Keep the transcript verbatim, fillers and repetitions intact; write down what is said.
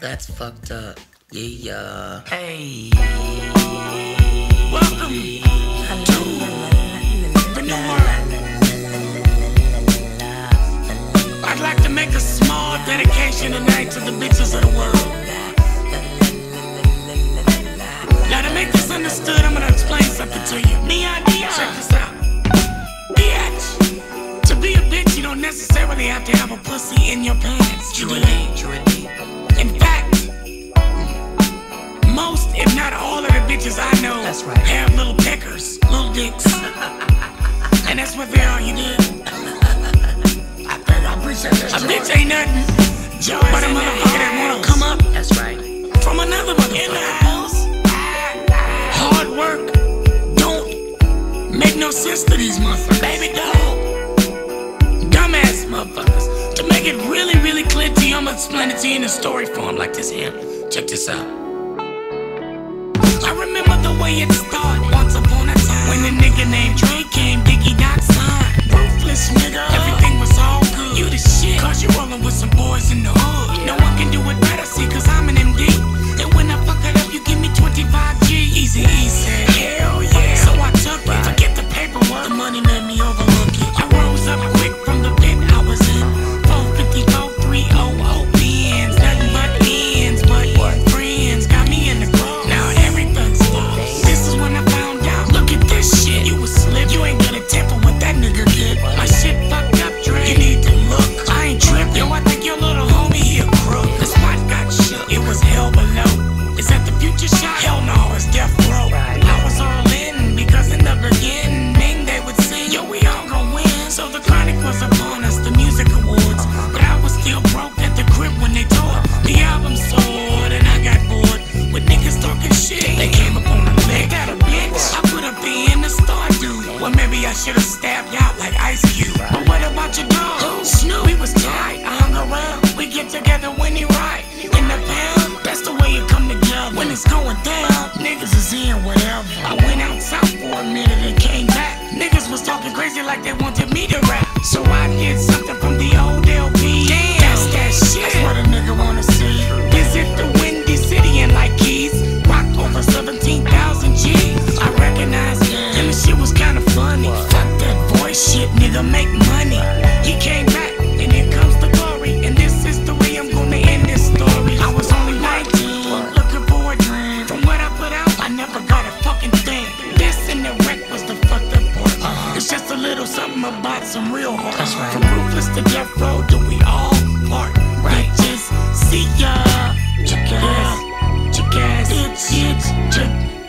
That's fucked up. Yeah. Hey. Welcome to the new world. I'd like to make a small dedication tonight to the bitches of the world. Now to make this understood, I'm gonna explain something to you. Me idea. Check this out. Bitch. To be a bitch, you don't necessarily have to have a pussy in your pants. True indeed. True indeed. In fact, most, if not all of the bitches I know, that's right, have little peckers, little dicks. And that's what they are, you dig? I think I appreciate that. A bitch ain't nothing but a motherfucker that wanna come up. That's right. From another motherfucker in the house. Hard work don't make no sense to these motherfuckers. Baby dog. Dumbass motherfuckers. To make it really, really clear to you, I'm gonna explain it to you in a story form like this here. Check this out. I remember the way it started once upon a time, when a nigga named Dre came, Diggy Dot signed. Ruthless nigga, everything was all good. You the shit, cause you rollin' with some boys in the hood. No one can do it better, see, cause I'm an M D. And when I fuck it up, you give me twenty-five G. Easy, easy, hell yeah. So I took it, forget the paperwork, the money made me overlook it. I rose up quick from the pit I was in. four fifty-four, three hundred Benz, nothing but ends, but friends got me in the club. Now everything's lost. This is when I found out. Look at this shit. You was slip. You ain't gonna temper what that nigga did. My shit fucked up, Dre. You need to look. I ain't tripping. Yo, I think your little homie here crook. The spot got shook. It was hell below. Is that the future shot? Hell no, it's death row. I was all in because in the beginning they would sing, yo, we all gon' win. So the chronic was upon us, the music awards. But I was still broke at the crib when they toured. The album sold and I got bored with niggas talking shit. They came up on the leg. Got a bitch. I put up in the star dude. Well, maybe I should've stabbed out like Ice Cube. But what about your dog? Snoop. We was tight. I hung around. We get together when he ride. In the pound, that's the way it come together. When it's going down, niggas is in whatever. I went out south for a minute and came back. Niggas was talking crazy like they wanted me to rap. So I did something from the old L P. Damn, that's that shit. That's what a nigga wanna see. Visit the Windy City and like keys. Rock over seventeen thousand G's. I recognized him, and the shit was kinda funny. Fuck that voice shit, nigga, make money. He came back, and here comes the glory. And this is the way I'm gonna end this story. I was only nineteen, looking for a dream. From what I put out, I never got a fucking thing. This and the wreck was the fucked up part. Uh-huh. It's just a little something about some real heart. That's right. From Ruthless to death row, do we all part? Right. Bitches, see ya. Chick ass, chick ass, bitch, bitch, chick.